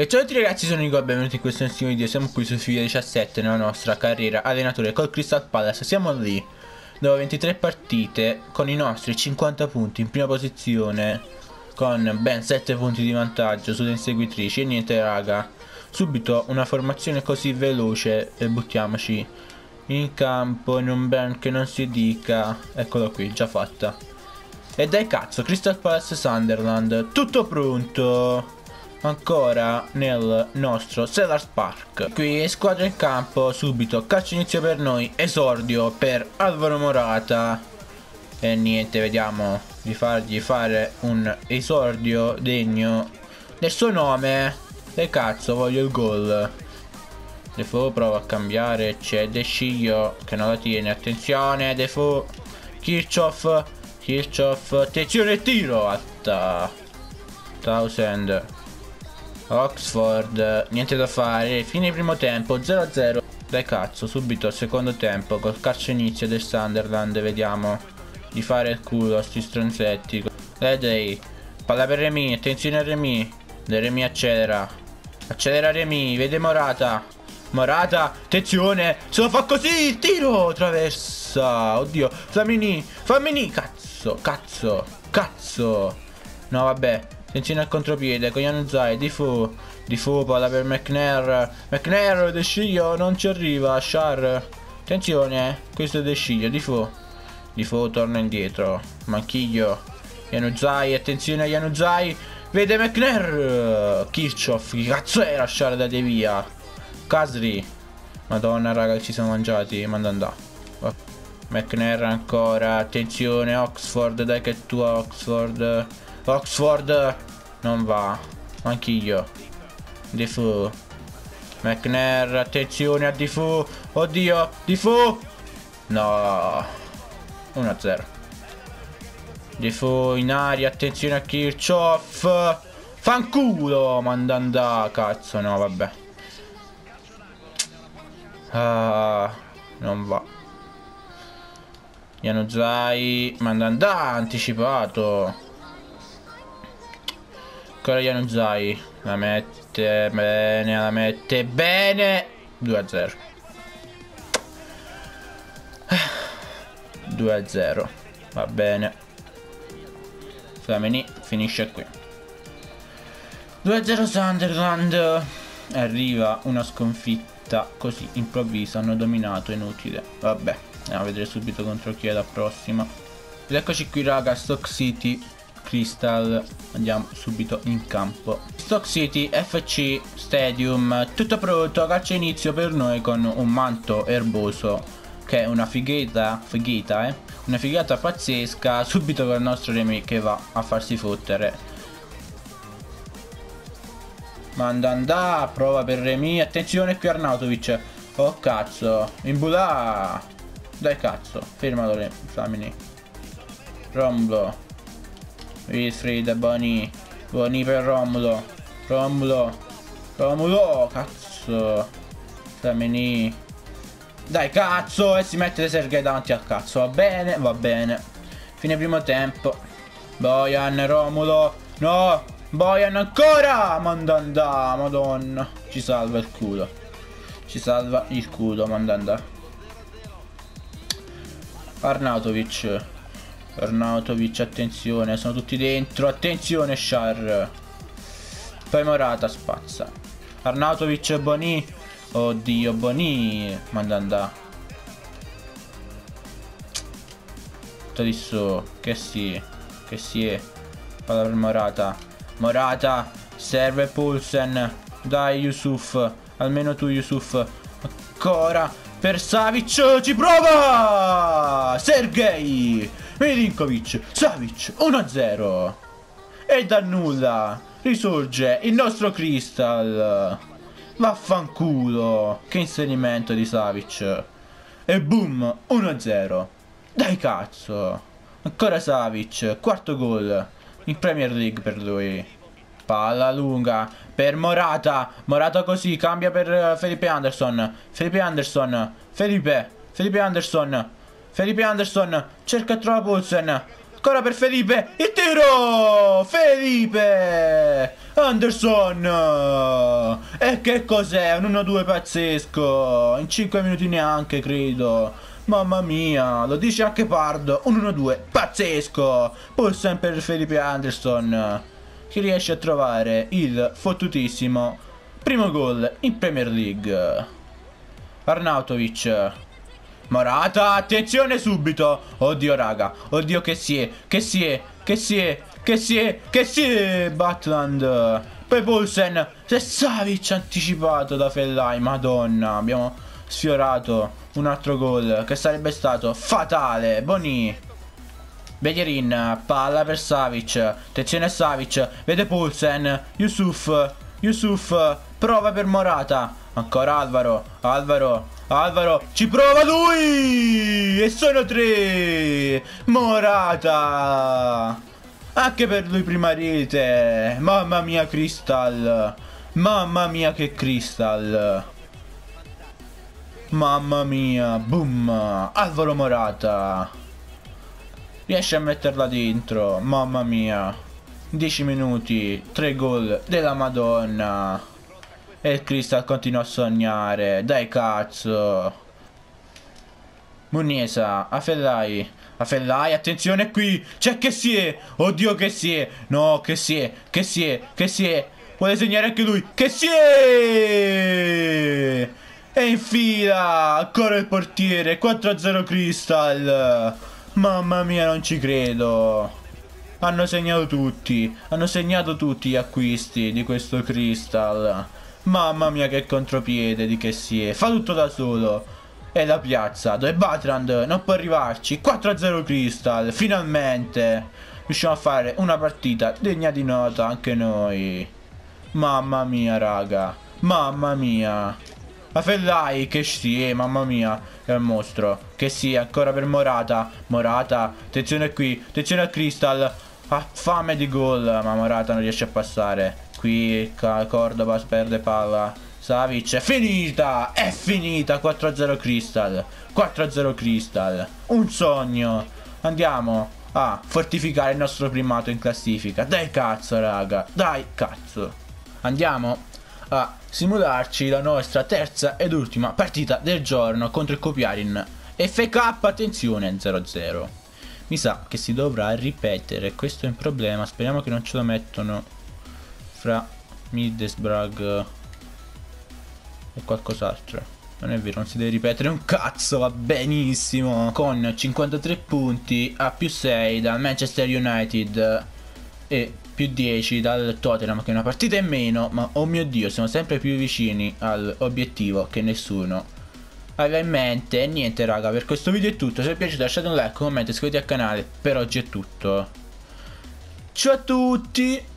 E ciao a tutti ragazzi, sono Nico e benvenuti in questo nuovo video. Siamo qui su FIFA 17 nella nostra carriera allenatore col Crystal Palace. Siamo lì dopo 23 partite con i nostri 50 punti in prima posizione, con ben 7 punti di vantaggio sulle inseguitrici. E niente raga, subito una formazione così veloce e buttiamoci in campo in un ben che non si dica. Eccolo qui, già fatta. E dai cazzo, Crystal Palace Sunderland, tutto pronto ancora nel nostro Sellers Park. Qui squadra in campo, subito calcio inizio per noi, esordio per Alvaro Morata. E niente, vediamo di fargli fare un esordio degno del suo nome. E cazzo, voglio il gol. Defoe prova a cambiare, c'è De Sciglio che non la tiene, attenzione Defoe, Kirchhoff, attenzione tiro, atta Townsend, Oxford, niente da fare, fine primo tempo 0-0. Dai cazzo, subito al secondo tempo col calcio inizio del Sunderland, vediamo di fare il culo a sti stronzetti. Dai, palla per Remy, attenzione a Remy, Remy accelera Remy, vede Morata, attenzione, se lo fa così, tiro, traversa, oddio, Flamini, cazzo, no vabbè, attenzione al contropiede, con Januzaj, Defoe, palla per McNair, De Sciglio, non ci arriva, Shar, attenzione, questo è De Sciglio, Defoe torna indietro, Manchiglio, Januzaj, attenzione a Januzaj, vede McNair, Kirchhoff, che cazzo è lasciare da via, Kasri, madonna raga, ci siamo mangiati, manda andà. McNair ancora, attenzione Oxford, dai che è tua Oxford, non va, Manchiglio, Defoe, McNair, attenzione a Defoe, oddio, Defoe, no, 1-0. Defoe in aria, attenzione a Kirchhoff, fanculo, manda andà, cazzo, no vabbè. Non va. Januzaj, manda andà, anticipato. Ancora Januzaj, la mette bene, 2-0. 2-0, va bene. Flamini finisce qui. 2-0 Sunderland. Arriva una sconfitta così improvvisa, hanno dominato, inutile. Vabbè, andiamo a vedere subito contro chi è la prossima. Ed eccoci qui raga, Stoke City Crystal, andiamo subito in campo. Stoke City FC Stadium, tutto pronto, calcio inizio per noi con un manto erboso che è una figata, una figata pazzesca, subito con il nostro Remy che va a farsi fottere. Manda andà, prova per Remy, attenzione qui Arnautovic, oh cazzo, Imbula, dai cazzo, fermalo Flamini, Romulo, Wilfried, Boni per Romulo, cazzo, Flamini, dai cazzo, e si mette Sergei davanti al cazzo, va bene, fine primo tempo, Bojan, Romulo, no, Bojan ancora, manda andà, madonna, ci salva il culo, manda andà. Arnautovic, attenzione, sono tutti dentro, attenzione Shar, poi Morata spazza, Arnautovic, Boni, oddio Boni, manda andà. Adesso che si è, palla per Morata, serve Poulsen, dai Yusuf, almeno tu Yusuf, ancora per Savic, ci prova Sergei Milinkovic, Savic, 1-0. E da nulla risorge il nostro Crystal, vaffanculo, che inserimento di Savic, e boom, 1-0, dai cazzo, ancora Savic, quarto gol in Premier League per lui. Palla lunga per Morata così, cambia per Felipe Anderson, Felipe Anderson, cerca e trova Poulsen, Ancora per Felipe. Il tiro. Felipe Anderson. E che cos'è? Un 1-2 pazzesco. In 5 minuti neanche, credo. Mamma mia, lo dice anche Pardo. Un 1-2 pazzesco. Poi sempre per Felipe Anderson, che riesce a trovare il fottutissimo primo gol in Premier League. Arnautovic. Morata, attenzione subito. Oddio raga, oddio che si è. Butland. Poi Poulsen. Se Savic anticipato da Fellaini. Madonna, abbiamo sfiorato un altro gol che sarebbe stato fatale. Boni. Bellerin, palla per Savic. Attenzione a Savic. Vede Poulsen. Yusuf. Prova per Morata. Ancora Alvaro, ci prova lui! E sono 3! Morata! Anche per lui prima rete. Mamma mia Crystal. Mamma mia che Crystal. Mamma mia. Boom. Alvaro Morata. Riesce a metterla dentro. Mamma mia. 10 minuti. 3 gol della Madonna. E il Crystal continua a sognare. Dai cazzo. Muniesa. A Fellaini, attenzione qui. C'è che si è. Oddio che si è. No, che si è. Vuole segnare anche lui. Che si è. E infila. Ancora il portiere. 4-0 Crystal. Mamma mia, non ci credo. Hanno segnato tutti gli acquisti di questo Crystal. Mamma mia che contropiede di che si è. Fa tutto da solo. E la piazza dove Batrand non può arrivarci. 4-0 Crystal. Finalmente riusciamo a fare una partita degna di nota anche noi. Mamma mia raga. Mamma mia. A Fellaini che si è. Mamma mia. È un mostro. Che si è. Ancora per Morata. Attenzione qui. Attenzione al Crystal. Ha fame di gol. Ma Morata non riesce a passare. Qui Cordoba perde palla. Savic. È finita. 4-0 Crystal. Un sogno. Andiamo a fortificare il nostro primato in classifica. Dai cazzo raga. Andiamo a simularci la nostra terza ed ultima partita del giorno contro il Kopiarin. FK, attenzione, 0-0. Mi sa che si dovrà ripetere. Questo è un problema. Speriamo che non ce lo mettono fra Middlesbrough e qualcos'altro. Non è vero, non si deve ripetere un cazzo, va benissimo. Con 53 punti a più 6 dal Manchester United e più 10 dal Tottenham, che è una partita in meno, ma oh mio Dio, siamo sempre più vicini all'obiettivo che nessuno aveva in mente. E niente raga, per questo video è tutto. Se vi è piaciuto lasciate un like, un commento, iscrivetevi al canale. Per oggi è tutto. Ciao a tutti.